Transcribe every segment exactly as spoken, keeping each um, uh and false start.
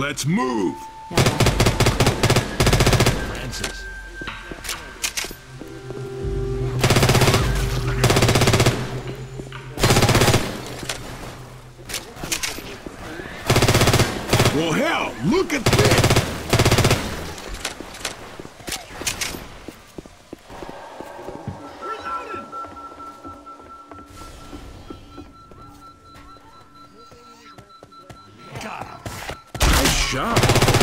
Let's move! Francis. Well, hell, look at this! Got him. Nice shot.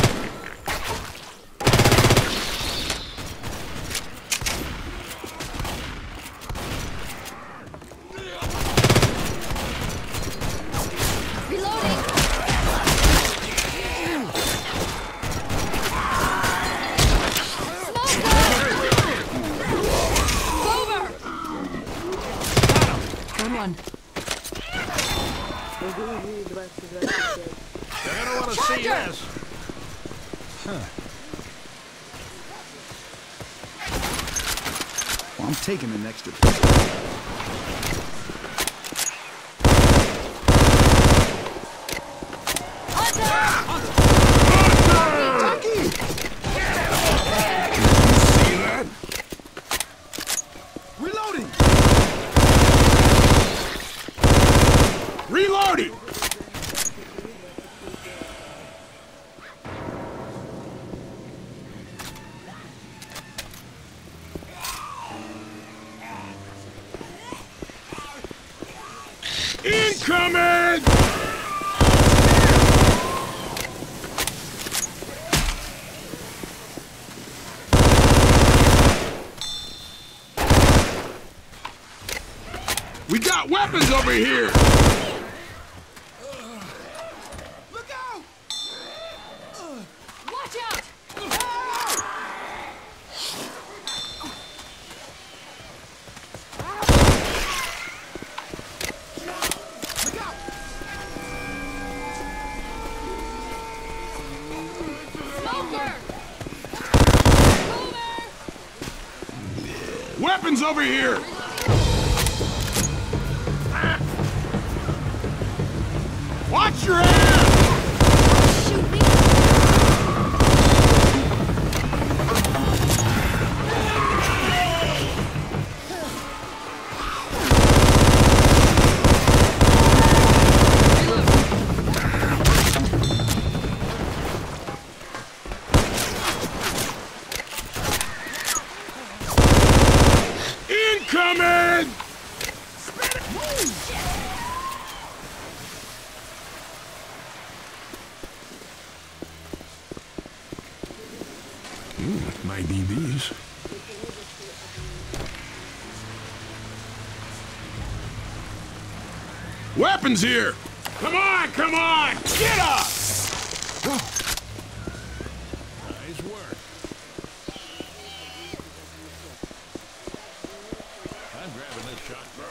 Reloading. Good one. They're gonna want to see this. Huh. Well, I'm taking the next to. Reloading! Incoming! We got weapons over here! Watch out! Smoker! Weapons over here! Watch your ass! Shoot me! Incoming! Ooh, might need these. Weapons here! Come on, come on! Get up! Nice work. I'm grabbing this shotgun.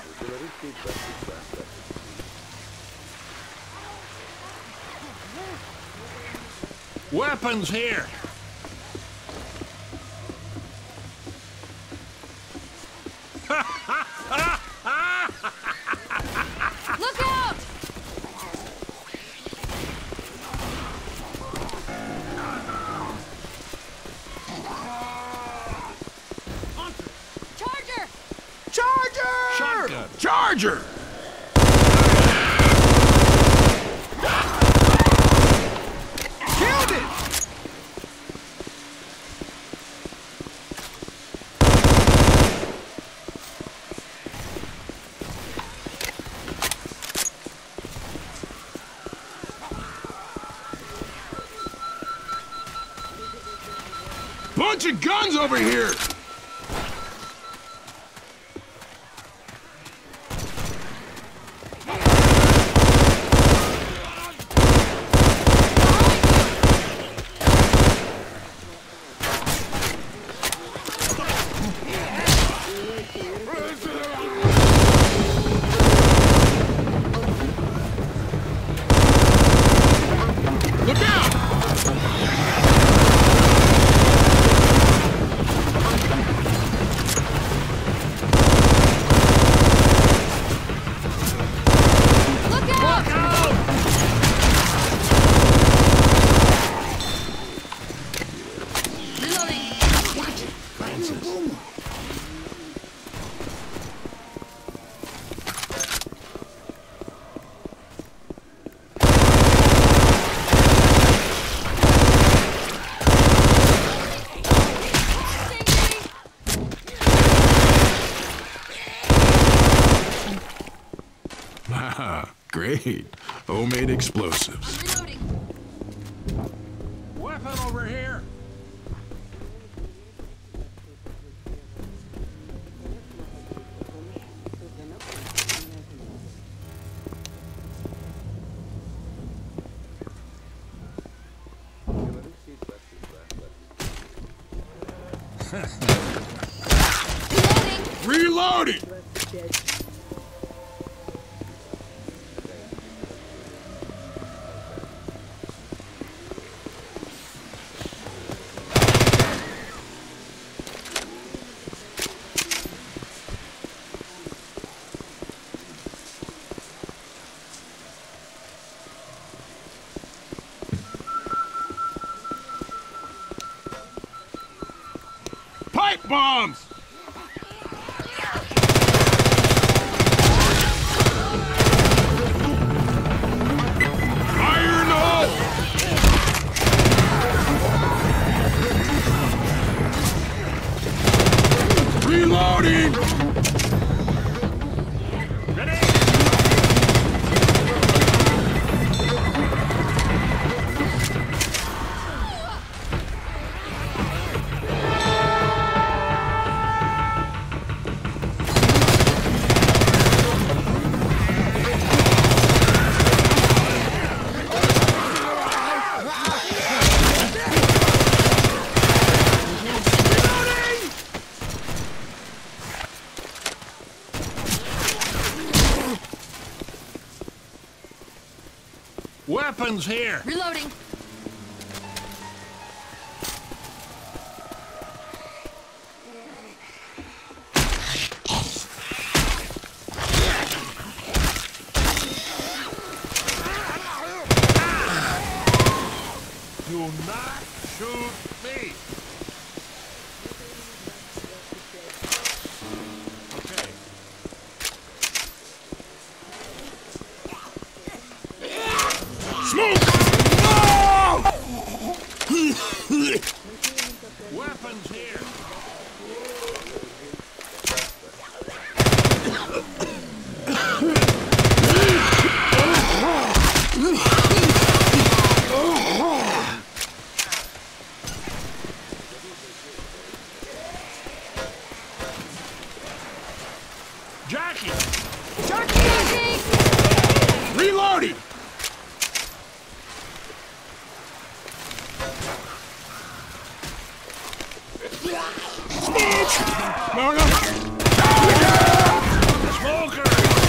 Weapons here. Look out! Charger! Charger! Shotgun. Charger! Killed it! Bunch of guns over here! Look out! defenses. Great. Homemade explosives. Reloading. Weapon over here. Reloading. Reloading! Pipe bombs! Fire in the hole! Reloading! Weapons here. Reloading. Do not shoot me. Okay. Smoke! No! Weapons here. Jackie! Jackie! Reloading! Smoke! No, no. Smoker!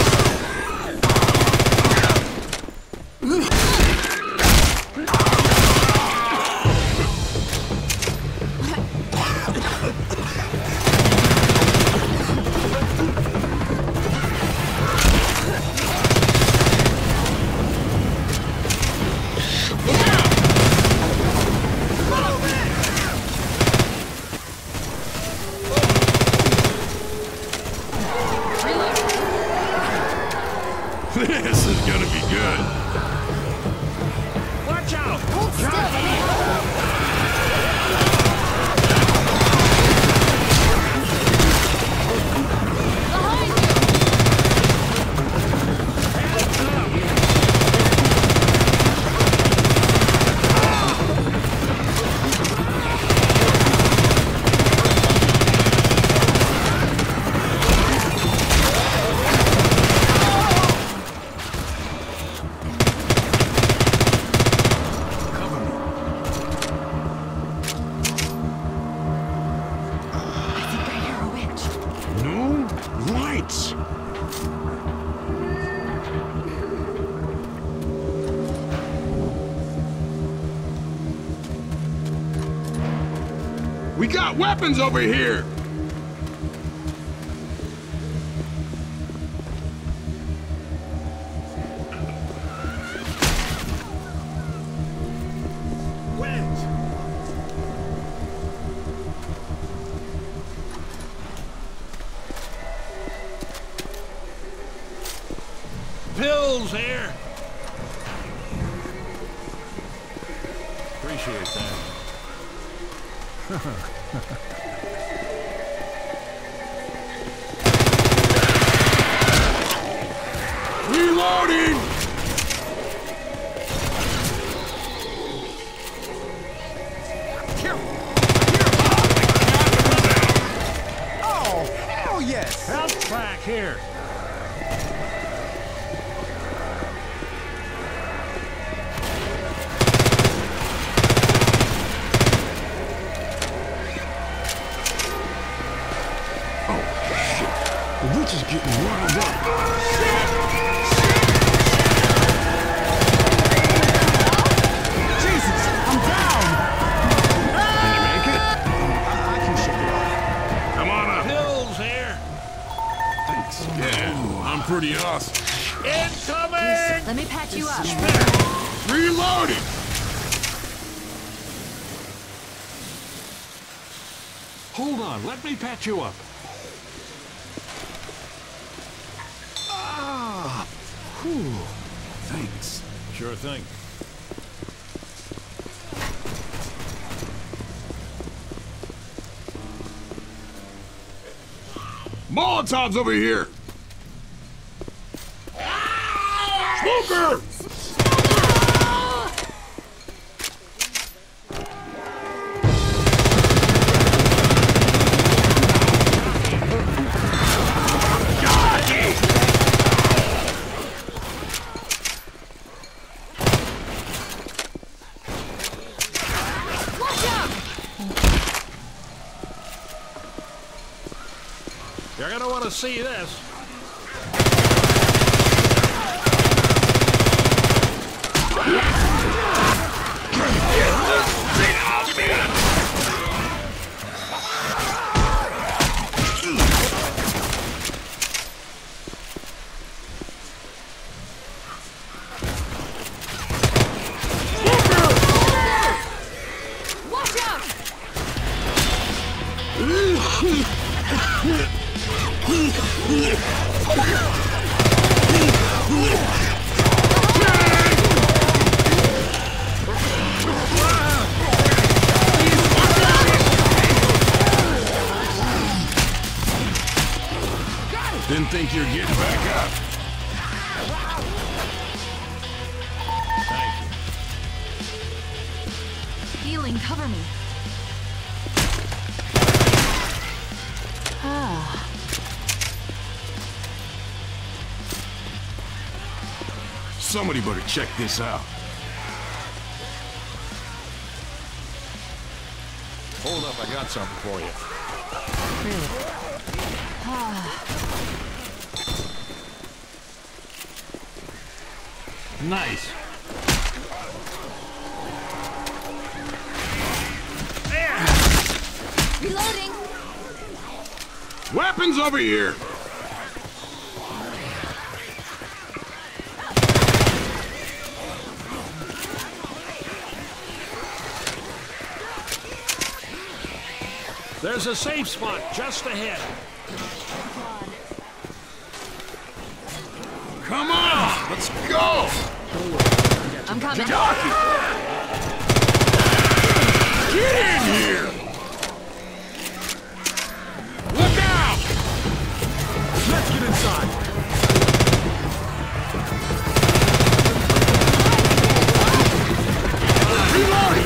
This is gonna be good. Watch out! Hold still, man. Behind you. I think I hear a witch. No lights. We got weapons over here. pills here. Appreciate that. Reloading! Oh, hell yes! Health pack here. The witch is getting riled up. Jesus, I'm down! Can you make it? I, I can shake it off. Come on up. Pills here. Thanks. Yeah, I'm pretty awesome. Incoming! Let me patch you up. Reloading! Hold on, let me patch you up. Ah! Whew. Thanks. Sure thing. Molotov's over here! Smoker! You're gonna want to see this. Watch out! Didn't think you'd get back up. Thank you. Healing, cover me. Ah. Somebody better check this out. Hold up, I got something for you. Really? Ah. Nice. Reloading. Weapons over here! There's a safe spot just ahead. Come on! Let's go! I'm coming. Jockey! Get in here! Look out! Let's get inside. Reloading!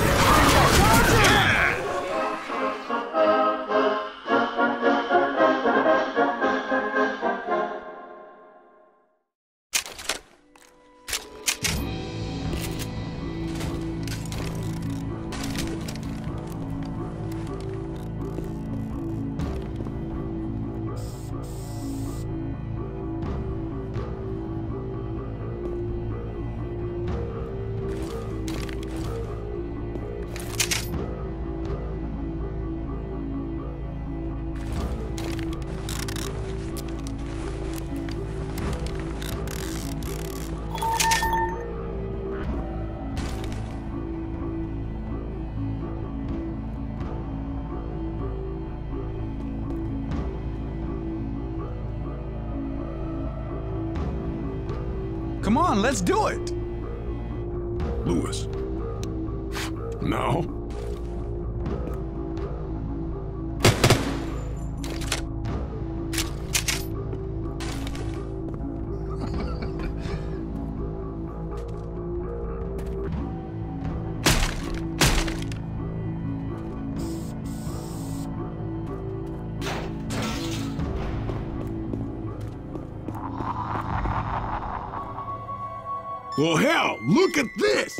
Come on, let's do it. Lewis. No. Well, hell, look at this!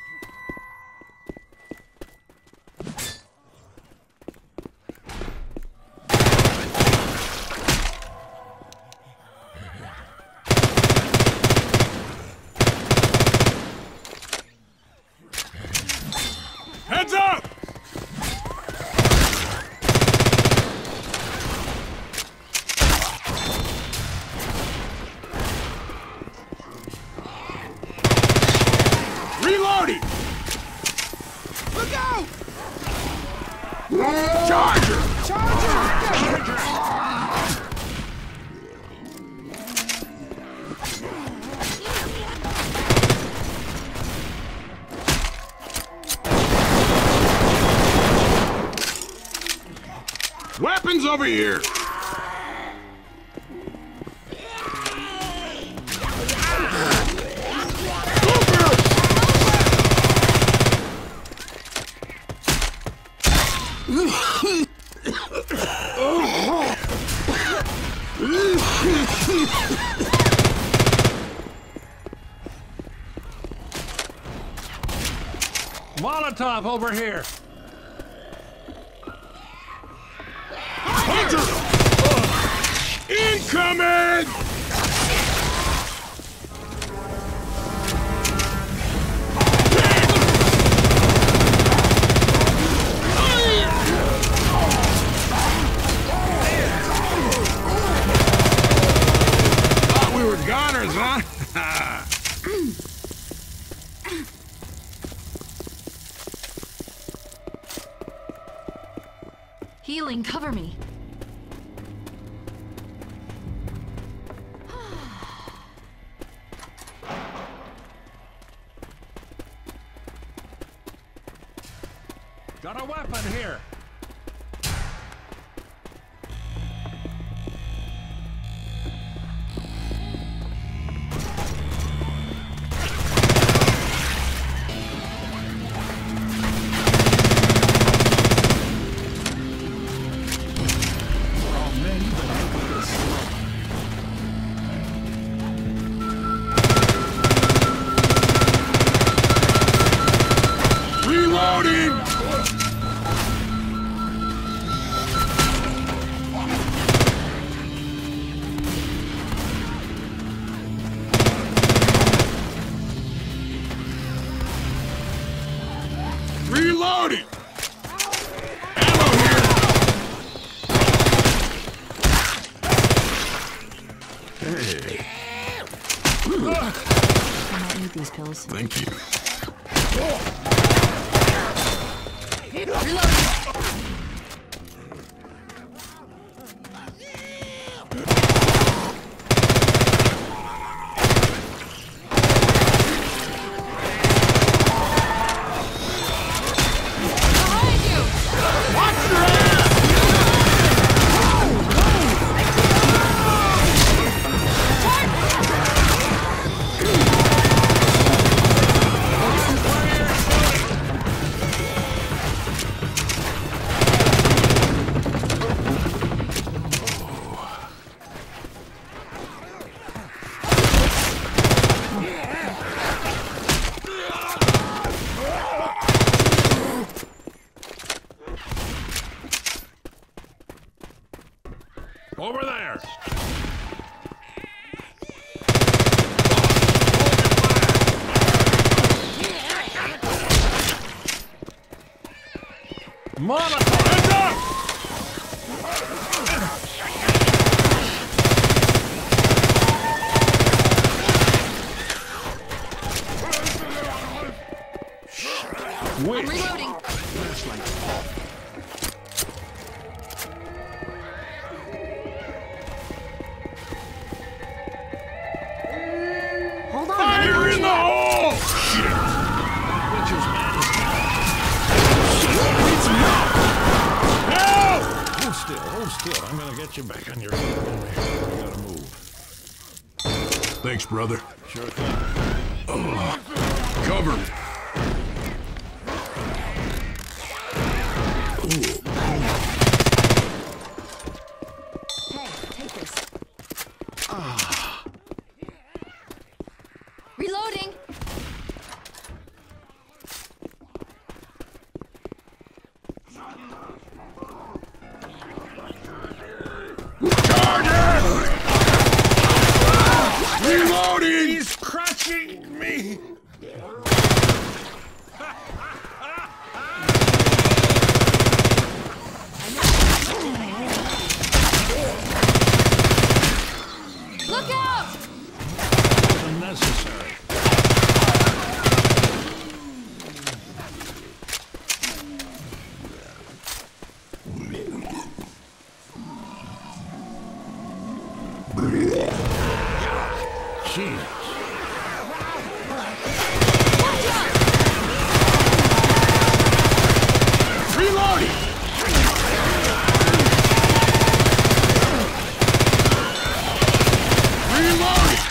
Heads up! Reloading! Look out! Charger! Charger! Weapons over here! Molotov over here. Hunter! Incoming! Thought we were goners, huh? Healing, cover me. Got a weapon here. Reloading! Reloading! Ammo here! Hey. I might need these pills. Thank you. Reloading! Over there. Molotov! Heads up! Which? Reloading! Hold on! Hold still. I'm gonna get you back on your feet. You gotta move. Thanks, brother. Sure thing. Cover. Hey, take this. Reloading. Reloading! He's crushing me! Look out! Unnecessary. Jesus. Reloading! Reloading!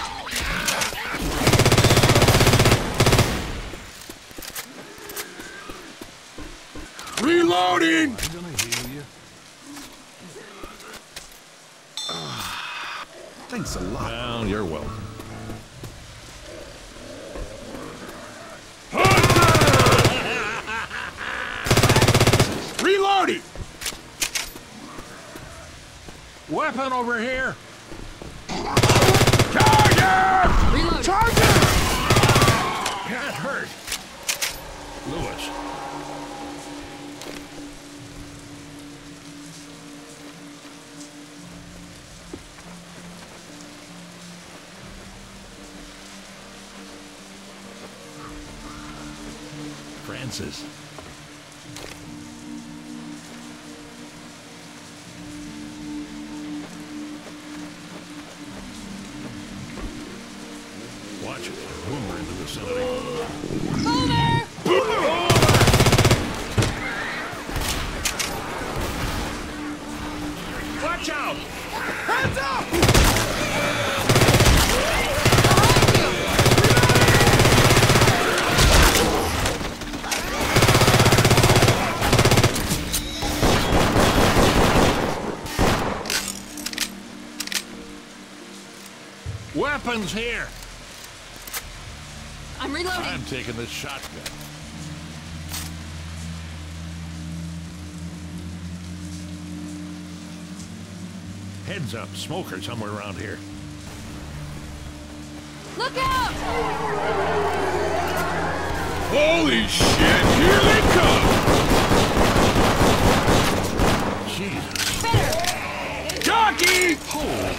Reloading! I'm gonna heal you. Thanks a lot. Well, you're welcome. Reloading! Weapon over here! Charger! Reloading. Charger! Got hurt. Lewis. Francis. Watch it. Boomer in the vicinity. Watch out! Hands up! Weapons here! I'm reloading. I'm taking this shotgun. Heads up, smoker somewhere around here. Look out! Holy shit! Here they come! Jesus. Better. Jockey! Holy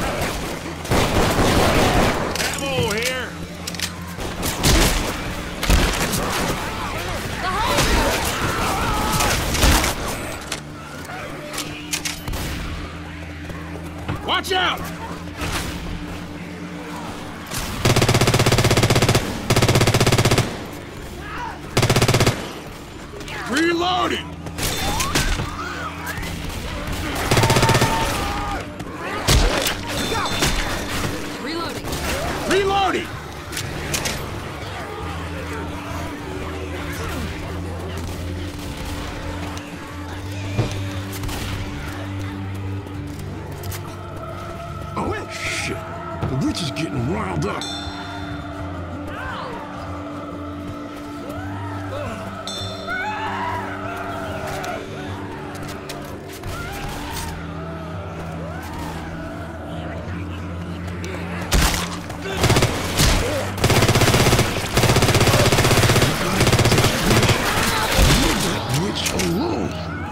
ammo here! Behind you. Watch out! Reloading! Reloading. Reloading! Oh, shit. The witch is getting riled up. Witch alone.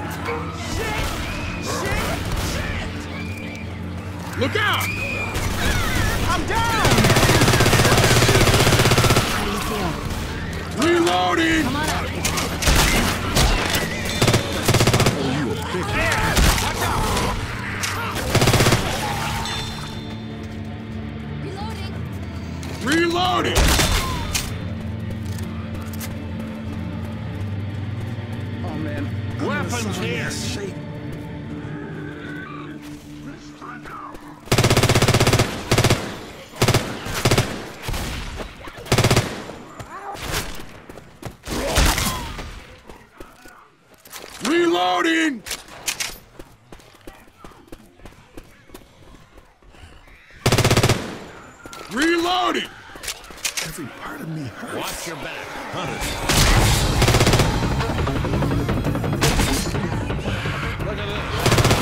Look out! I'm down! How do you feel? Reloading! Come on up. You a big Reloading. Reloading! Oh, man. I'm in Weapons sorry here. ass shape. Reloading! Every part of me hurts. Watch your back. Hunters. Look at this.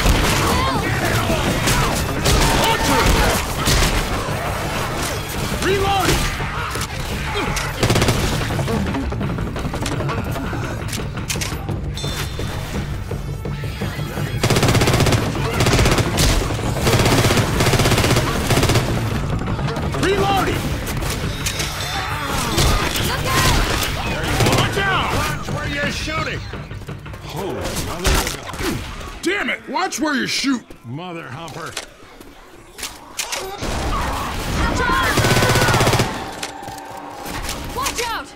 Reloading! Reloading! Watch out! Watch where you're shooting. Holy mother. Damn it! Watch where you shoot! Mother humper. Watch out!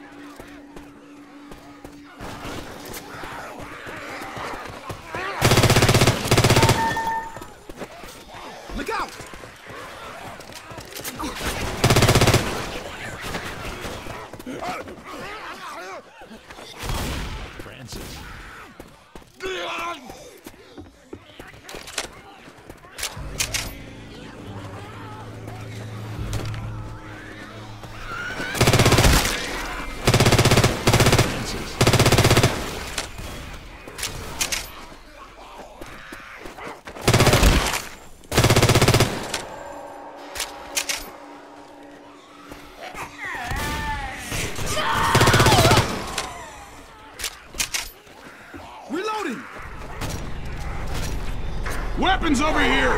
Look out! Francis. Reloading! Weapons over here!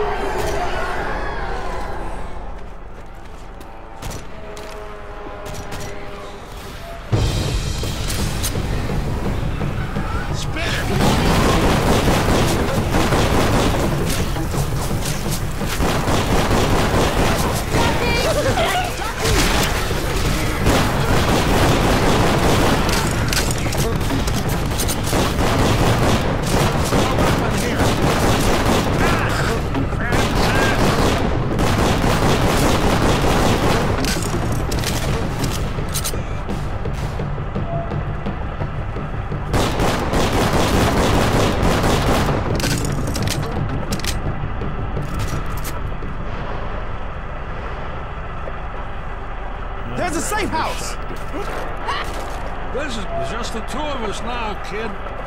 There's a safe house! This is just the two of us now, kid.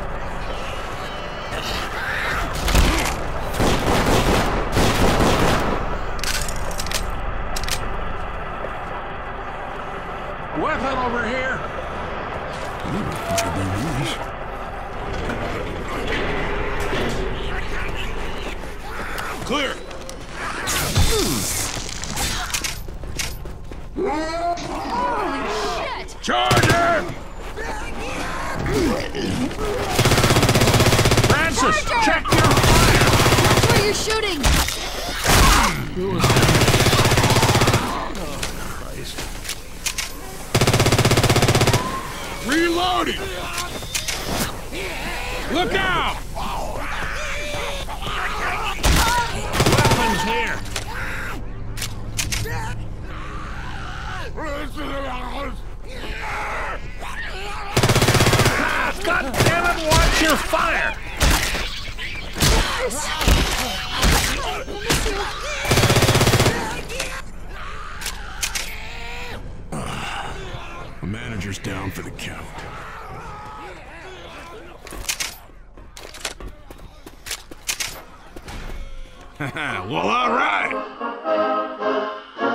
Weapon over here. Clear! Holy shit! Charge him! Francis, Charger! check your fire. Watch where you're shooting! Reloading! Look out! Weapons here. God damn it, watch your fire! The manager's down for the count. Well, all right!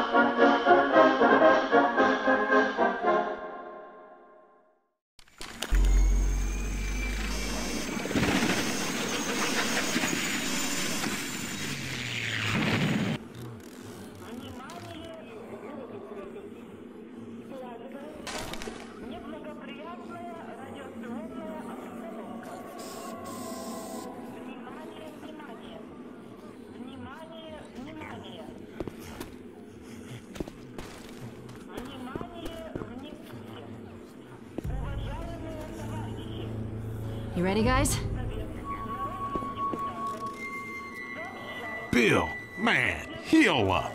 You ready, guys? Bill, man, heal up.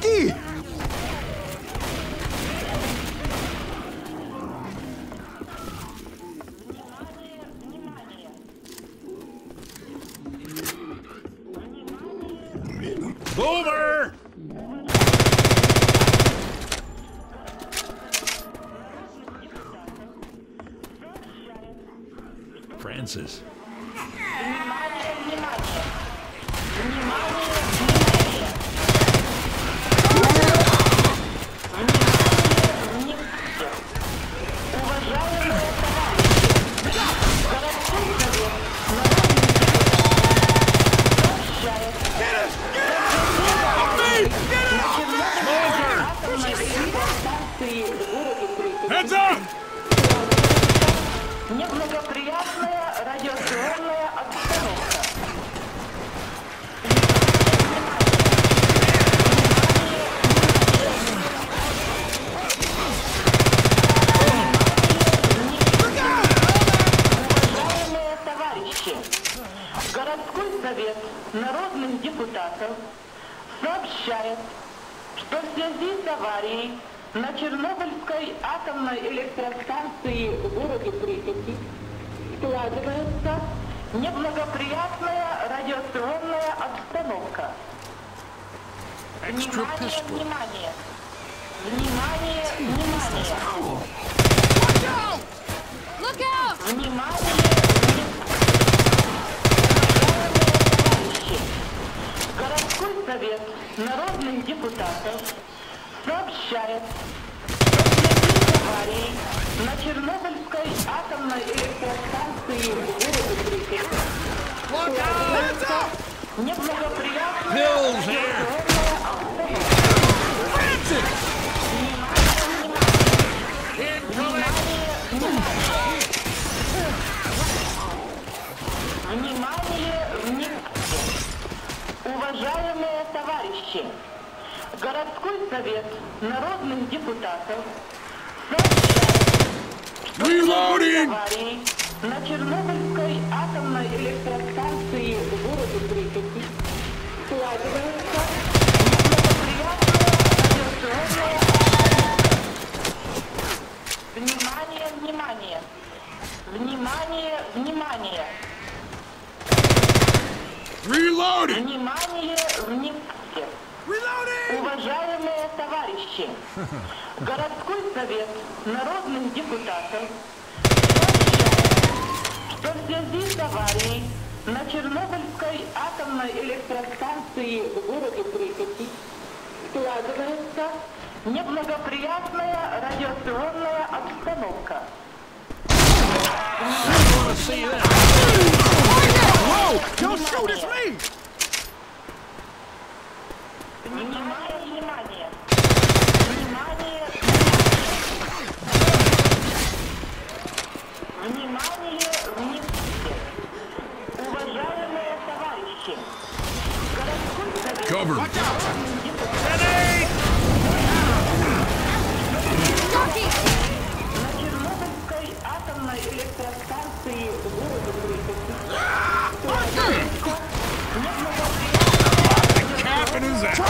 Rocky! Boomer! Francis. Heads up! Неблагоприятная радиационная обстановка. Уважаемые товарищи, городской совет народных депутатов сообщает, что в связи с аварией на Чернобыльской атомной электростанции в городе Припяти складывается неблагоприятная радиационная обстановка. Внимание, внимание! Внимание, внимание! Look out! Внимание, товарищи! Городской совет народных депутатов сообщает, что в связи с аварией на Чернобыльской атомной электростанции в городе Припять складывается неблагоприятная радиационная обстановка. Внимание, внимание! Уважаемые товарищи, городской совет народных депутатов сообщает, что в связи с аварией на Чернобыльской атомной электростанции в городе Припяти складывается неблагоприятная радиационная обстановка. Внимание, внимание! Внимание, внимание! Reloading! Внимание, внимание! Уважаемые товарищи, городской совет народных депутатов сообщает, что в связи с аварией на Чернобыльской атомной электростанции в городе Припяти складывается неблагоприятная радиационная обстановка. Whoa! Don't shoot, it's me! Внимание, внимание! Внимание! Внимание, внимание! Уважаемые товарищи, городской совет Cover! народных депутатов на Чернобыльской атомной электростанции в городе Припяти складывается Capping his ass!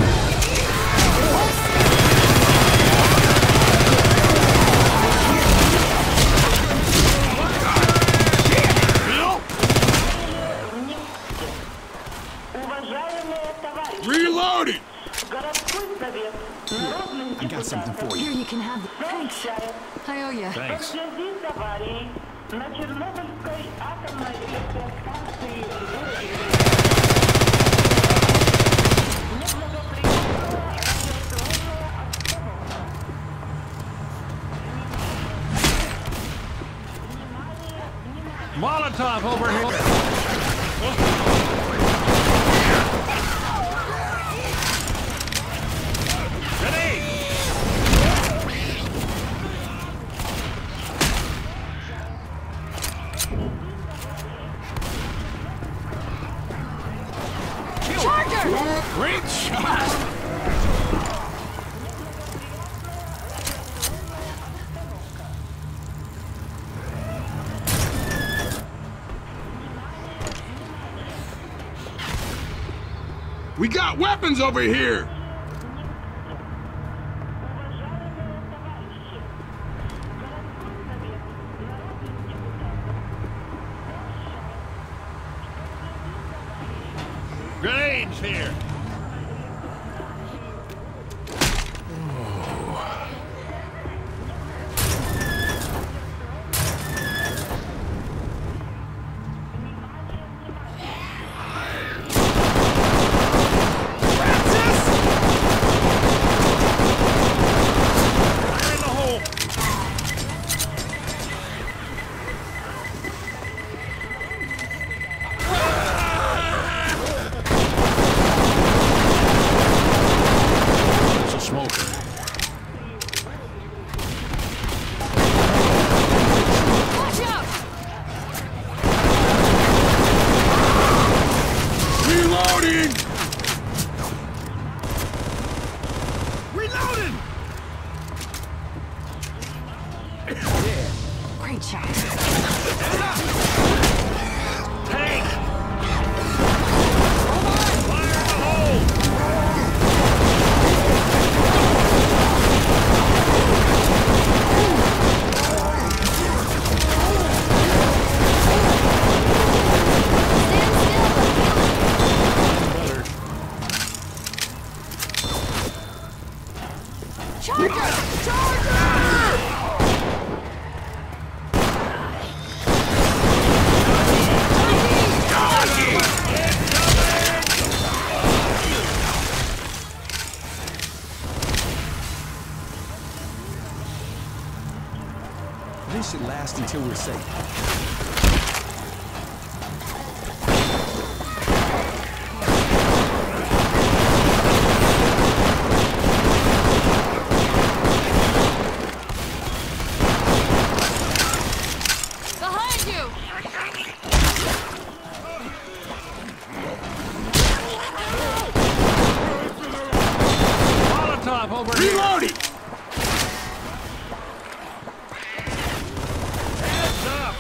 Уважаемые товарищи, Reloading! городской совет народных I got something депутатов for you. Here, you can have the... сообщает, I owe you. что в Thanks. связи с аварией на Чернобыльской атомной электростанции в городе неблагоприятная радиационная обстановка. Внимание, внимание! Molotov over here. Great shot! We got weapons over here! changed here. Great shot. Tank! Fire in the hole! Charger! Charger! This should last until we're safe. Over here. Reloading! Heads up!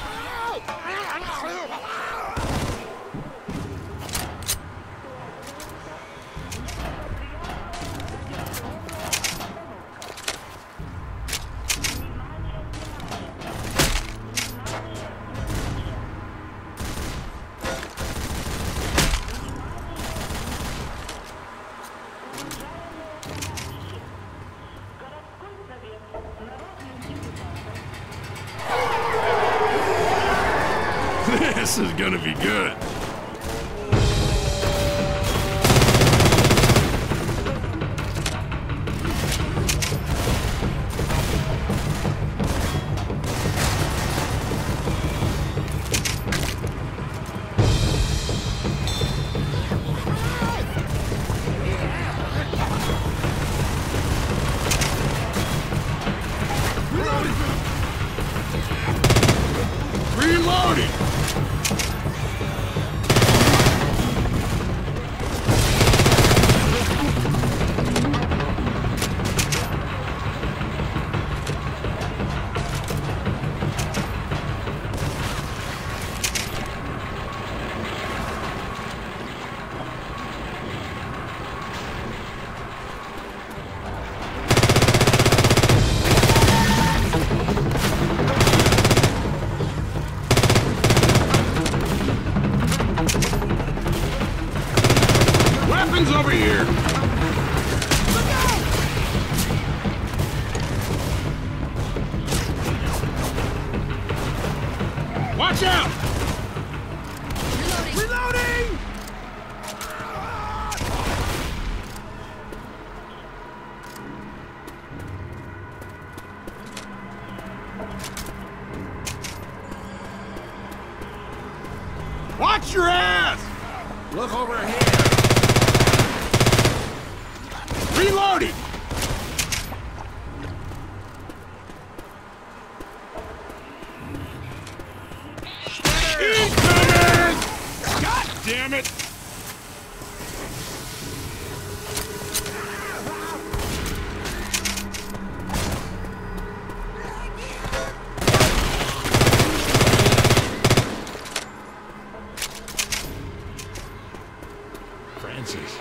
This is gonna be good. Reloading! Weapons over here! Look out! Watch out! Reloading! Reloading! Watch your ass! Look over here! Reloading! Incoming! God damn it! Francis.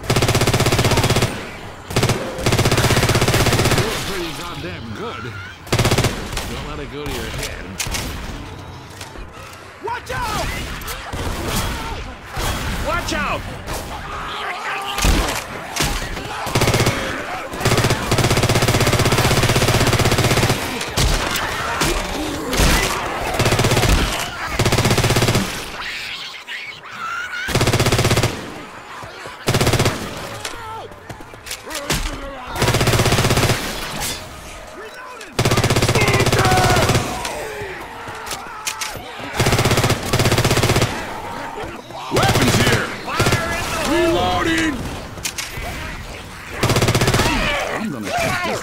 You're pretty goddamn good. Don't let it go to your head. Watch out! Watch out! this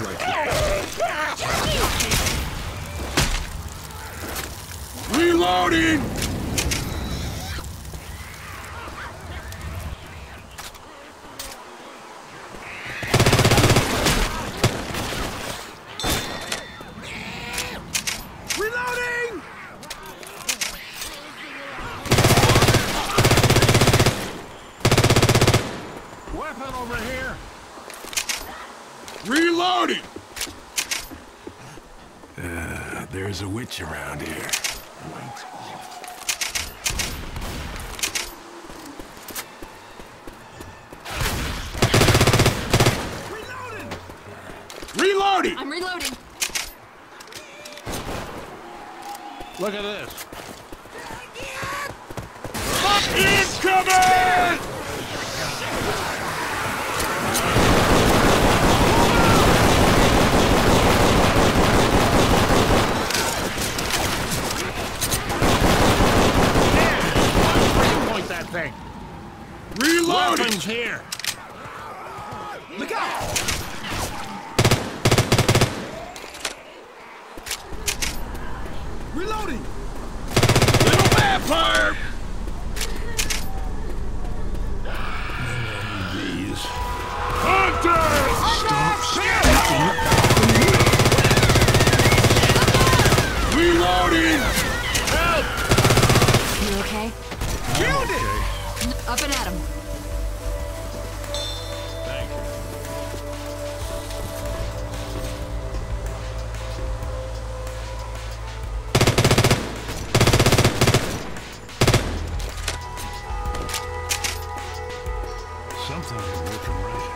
rifle. Reloading! Reloading! Weapon over here! Reloading! Uh, there's a witch around here. Reloading! I'm reloading. Look at this. Incoming! Point that thing. Reloading! Weapons here. Look out! Reloading! Little vampire! These. Hunters! Reloading! You okay? Killed it! Up and at him. Thank you. Something ain't working right.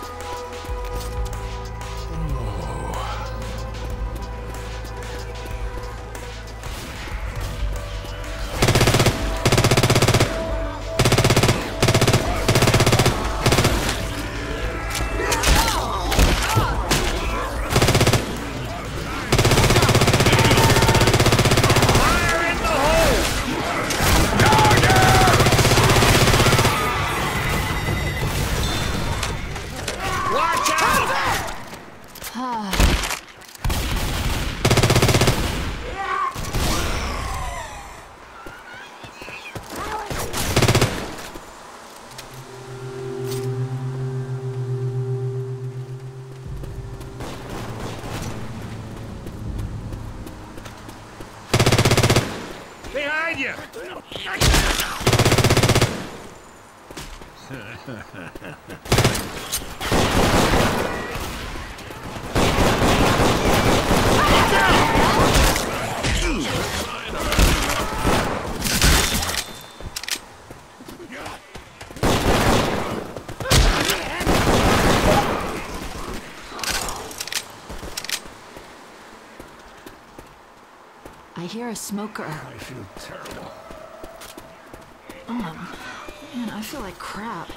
Behind you! I hear a smoker. I feel terrible. Um, man, I feel like crap.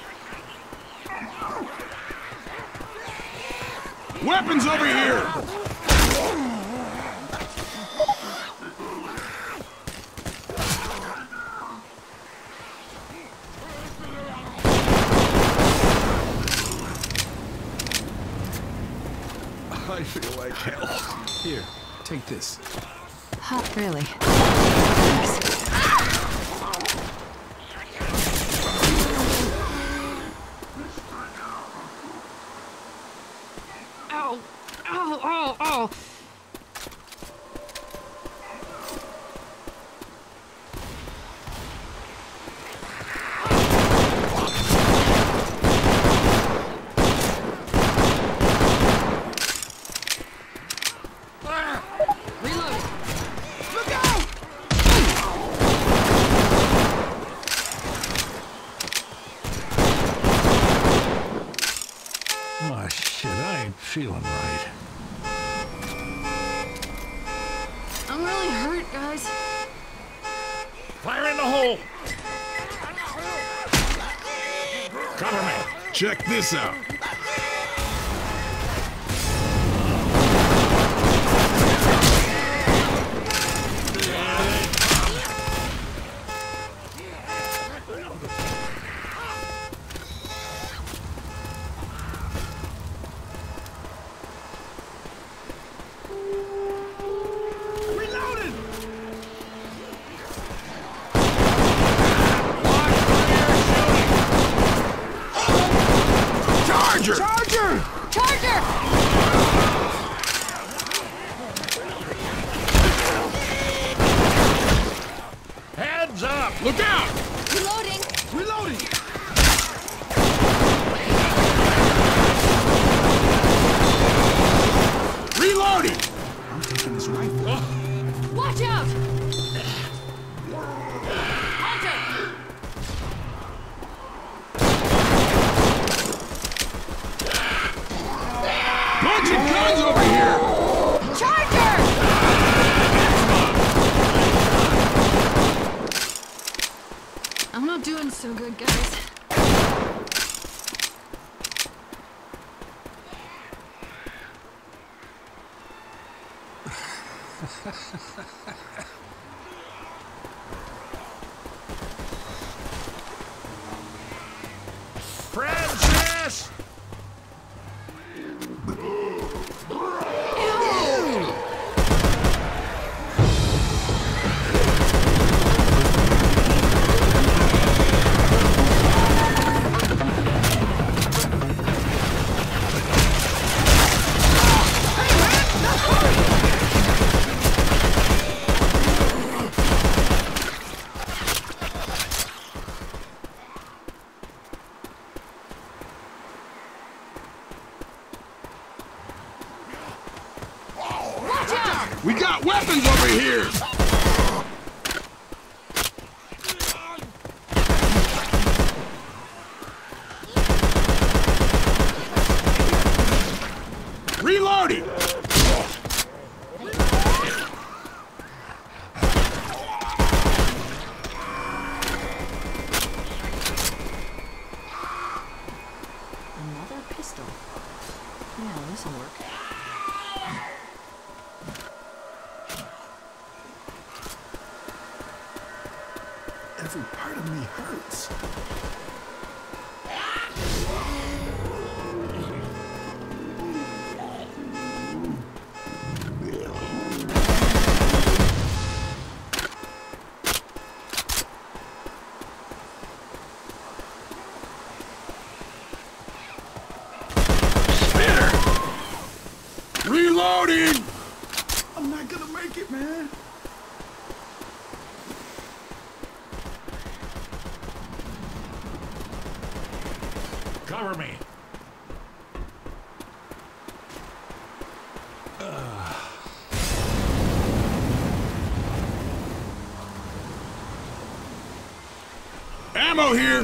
Weapons over here! I feel like hell. Here, take this. Huh, really? Ow! Ow, ow, ow! Reloading! Look out! Oh shit, I ain't feeling right. I'm really hurt, guys. Fire in the hole! Cover me! Check this out. Thanks. Francis! We got weapons over here! Reloading! Another pistol. Yeah, this'll work. Every part of me hurts. Reloading! I'm not gonna make it, man. Cover me. Ammo here!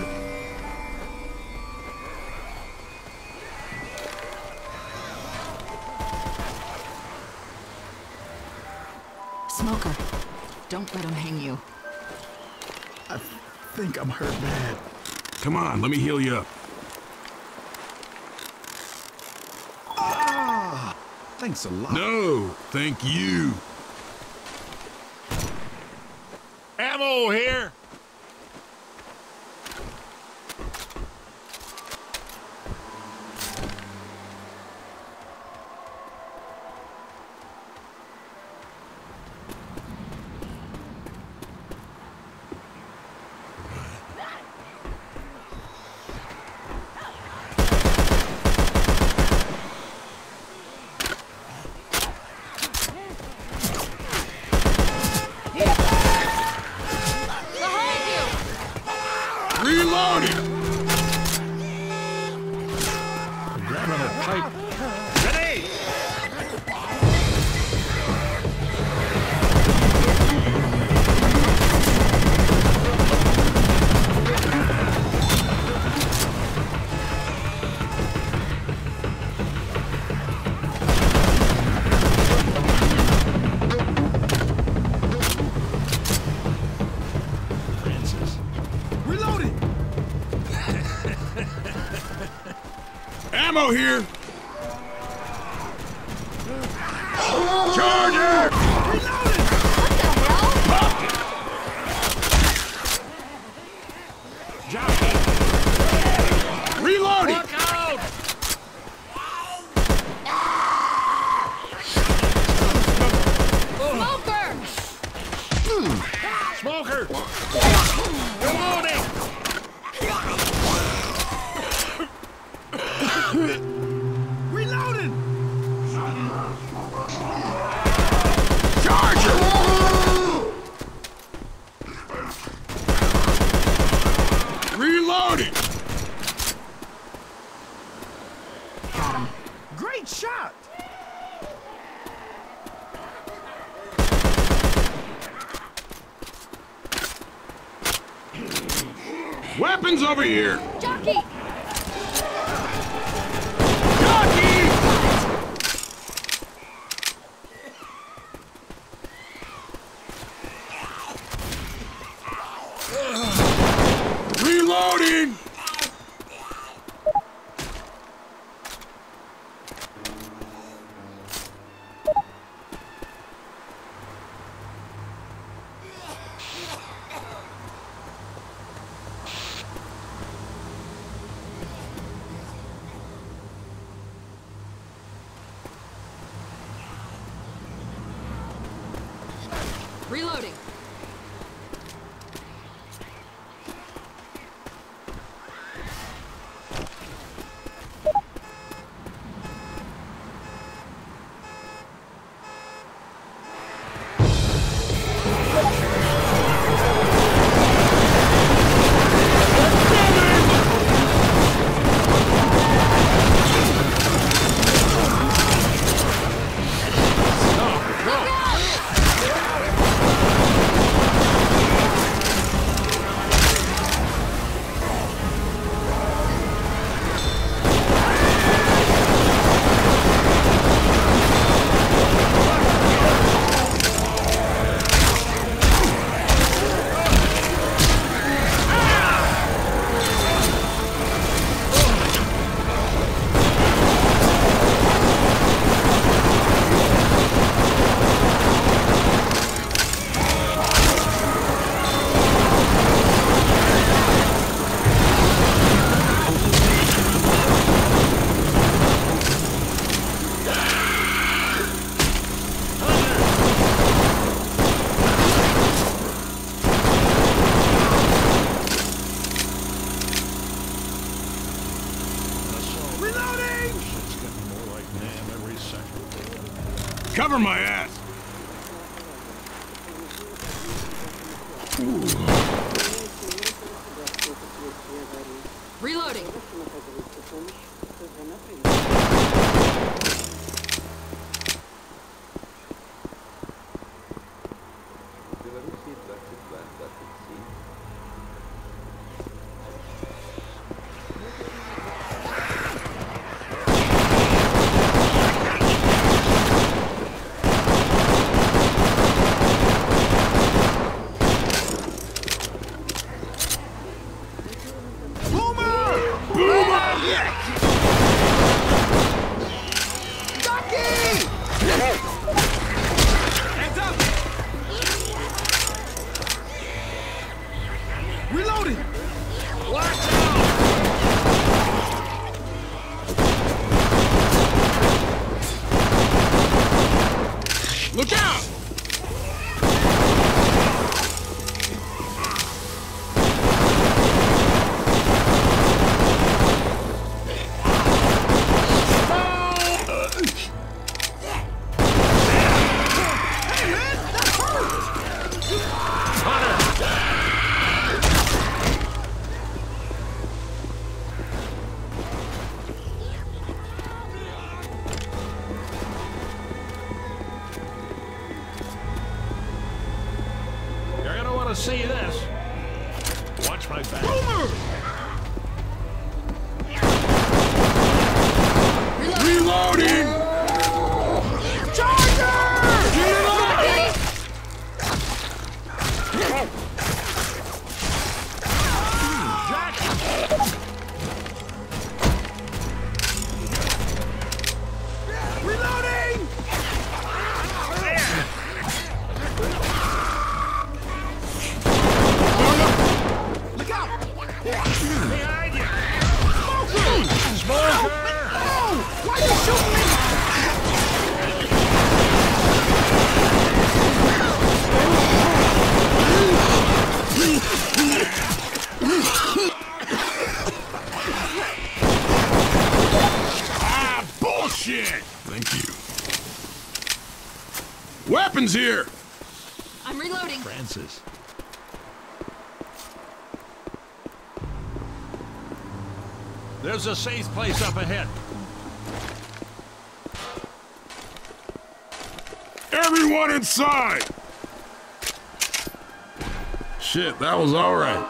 Smoker, don't let him hang you. I think I'm hurt bad. Come on, let me heal you up. Ah! Thanks a lot. No, thank you. Ammo here! Reloading! Grabbing a pipe. Ready! Francis. Reloading! Ammo here! Charger! Jockey! Reloading! Look out! Smoker! Smoker! Reloading! Reloading! Charger! Reloading! Got him. Great shot! Weapons over here! Jockey! Jockey! Reloading! Reloading. Cover my ass! Reloading. Reloading! Watch out! Look out! To see this. Watch my back. Boomer! Reloading! Charger! Get it up! Reloading! Look out! Behind you! Smoker! Oh! Why are you shooting me? Ah, bullshit! Thank you. Weapons here! I'm reloading. Francis. There's a safe place up ahead. Everyone inside! Shit, that was all right.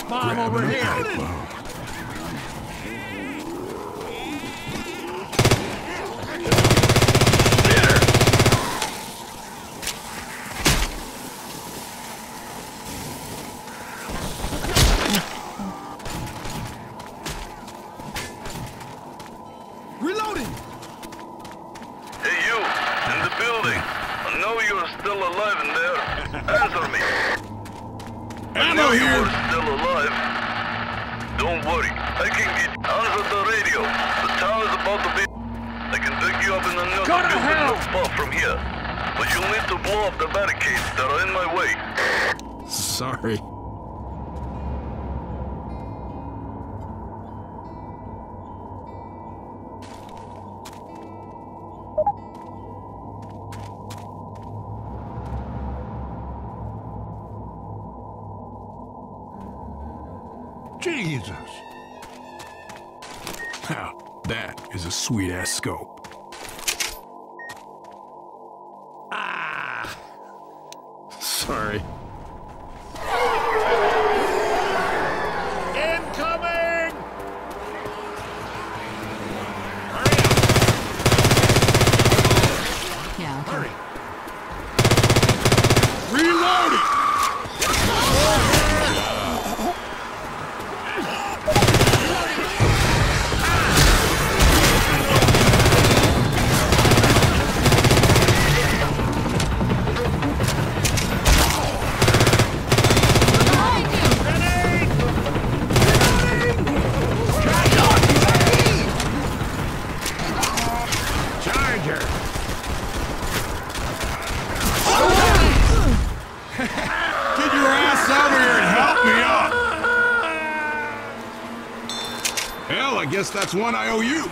bomb over here. Bomb. Reloading! Hey, you, in the building. I know you're still alive in there. Answer me. I Ammo know you here! are still alive. Don't worry, I can get answer the radio. The town is about to be... I can pick you up in another Go to building hell! not far from here. But you'll need to blow up the barricades that are in my way. Sorry. Jesus. Now, that is a sweet-ass scope. Ah! Sorry. Incoming! Yeah, okay. Hurry! Reloading! Charger! Get your ass over here and help me up! Hell, I guess that's one I owe you.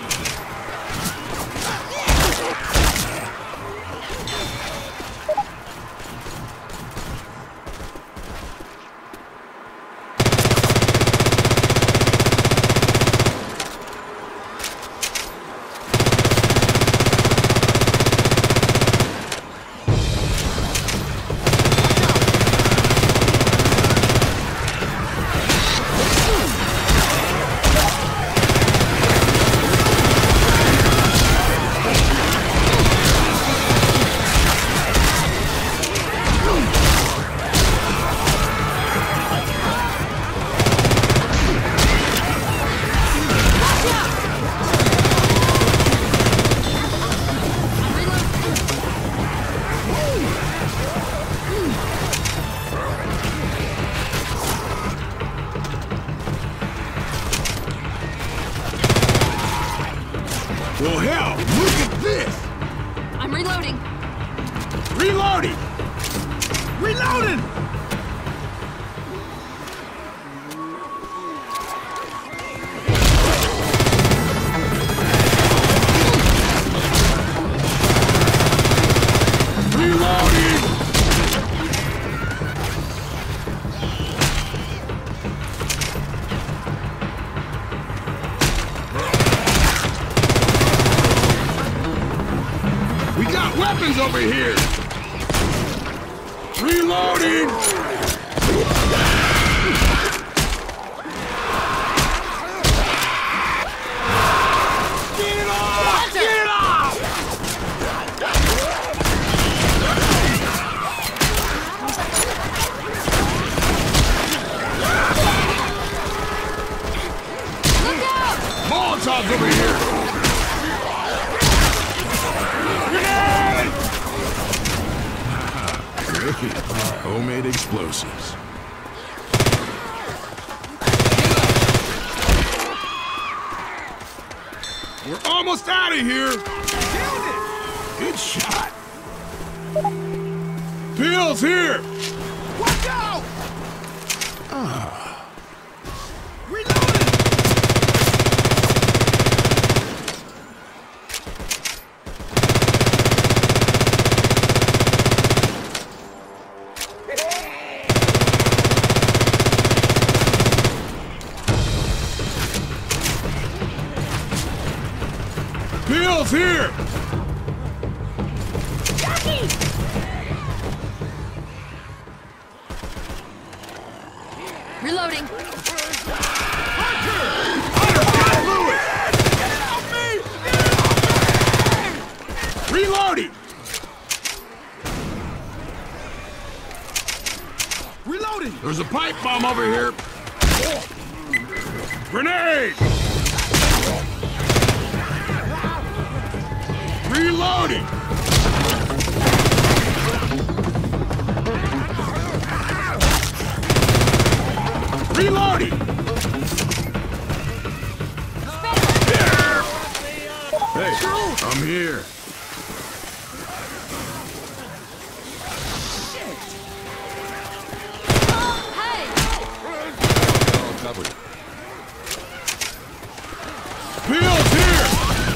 Well, hell, look at this! I'm reloading. Reloading! Reloading! Reloading! We got weapons over here! Reloading! Get it off! Get it off! Molotov's over here! Great. Homemade explosives. We're almost out of here! Good shot! Bill's here! Watch out! Ah. Reloading! Bill's here! Reloading. Reloading. Reloading! Reloading! There's a pipe bomb over here. Grenade! Reloading! Reloading! Hey, I'm here. Covered. Bill's here!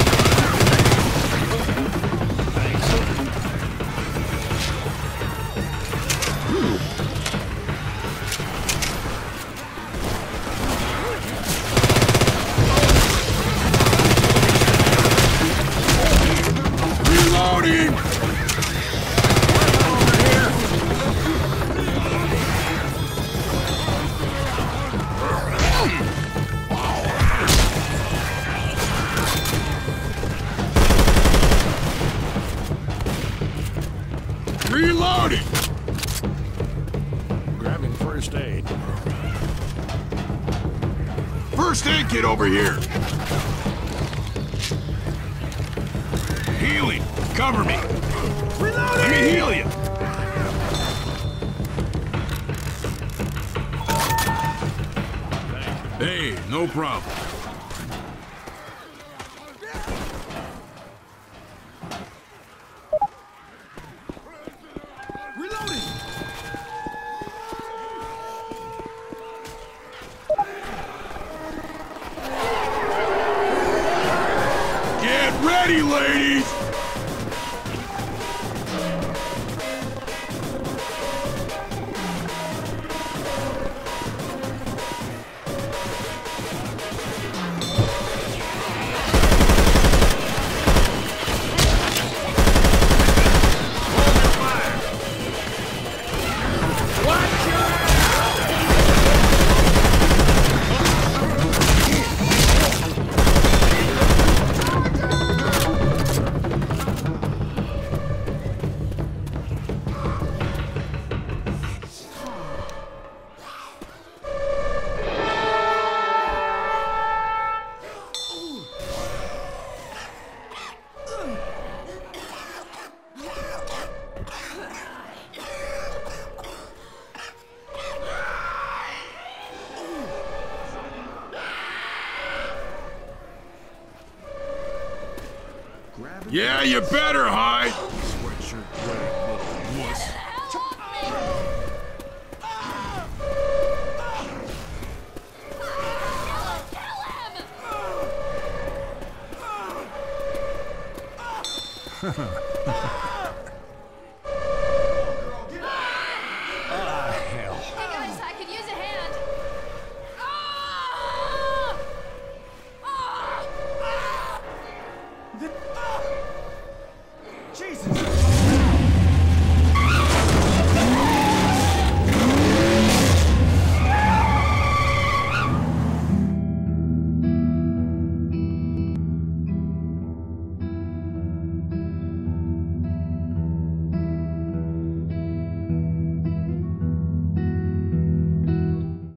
Reloading! Reloading! Grabbing first aid. First aid kit over here. Healing. Cover me. Reloading! Let me heal you. Hey, no problem. Reloading! Get ready, ladies! Yeah, you better hide! Sweatshirt wearing little wuss. Kill him!